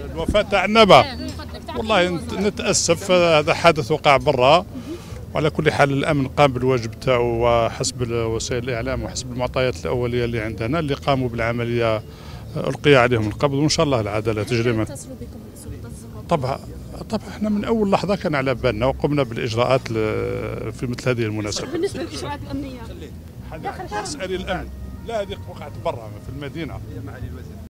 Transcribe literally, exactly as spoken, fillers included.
الوفاة تاع النبا. والله نتأسف، هذا حادث وقع برا، وعلى كل حال الأمن قام بالواجب تاعو وحسب وسائل الإعلام وحسب المعطيات الأولية اللي عندنا اللي قاموا بالعملية ألقي عليهم القبض، وإن شاء الله العدالة تجري. طبعا طبعا احنا من أول لحظة كان على بالنا وقمنا بالإجراءات في مثل هذه المناسبة. بالنسبة للإجراءات الأمنية اسألي الآن، لا هذه وقعت برا في المدينة.